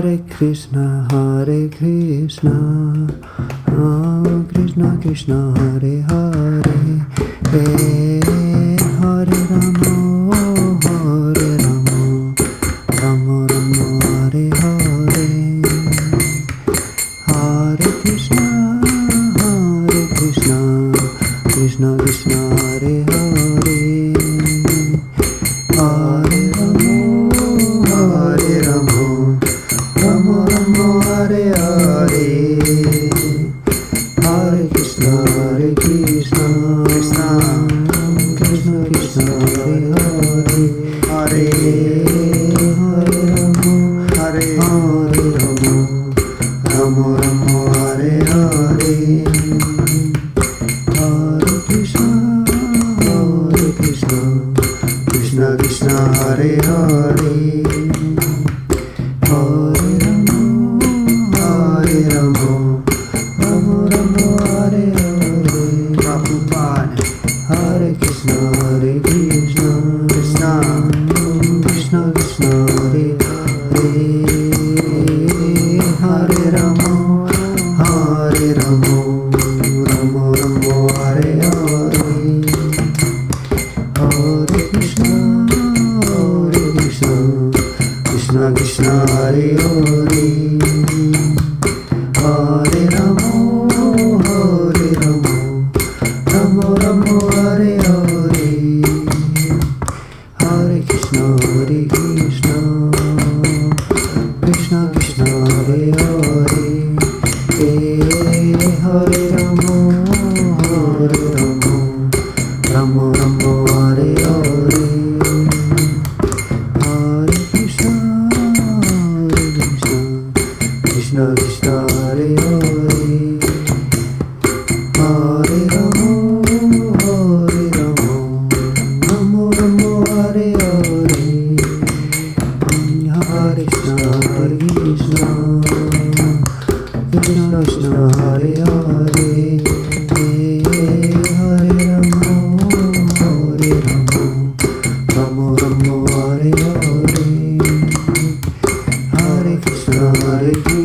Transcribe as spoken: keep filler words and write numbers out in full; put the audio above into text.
Hare Krishna, Hare Krishna, oh, Krishna Krishna, Hare Hare, hey, Hare Rama, Hare Rama, Rama Rama, Hare Hare, Hare Krishna, Hare Krishna, Krishna Krishna, Hare Hare, Hare Rama, Hare Rama, Rama Rama, Hare Hare, Hare Krishna, Hare Krishna, Krishna Krishna, Krishna Hare Hare, Hare Hare Rama, Hare Hare Rama, Rama Rama, Hare Hare, Hare Krishna, Hare Krishna, Krishna Krishna, Hare Hare, Hare Rama, Hare Rama, Rama Rama, Hare Hare. Prabhupada. Hare Krishna, Hare Krishna, Krishna Krishna, Krishna Hare Hare, Hare Rama, Hare Rama, Rama Rama, Hare Hare, Hare Krishna, Hare Krishna, Krishna Krishna, Hare Hare, Hare Rama, Hare Rama, Rama Rama, Hare Hare, Hare Krishna, Hare Krishna, Krishna Krishna, Hare Hare, Hare Rama, Hare Rama, Rama Rama, Hare Hare, Hare Krishna, Hare Krishna, Krishna Krishna, Hare Hare, Hare Rama, Hare Rama, Rama Rama, Hare Hare, Hare Krishna, Hare Krishna, Krishna Krishna, Hare Hare, Hare Rama, Hare Rama, Rama Rama, Hare Hare, Hare Krishna, Hare Krishna,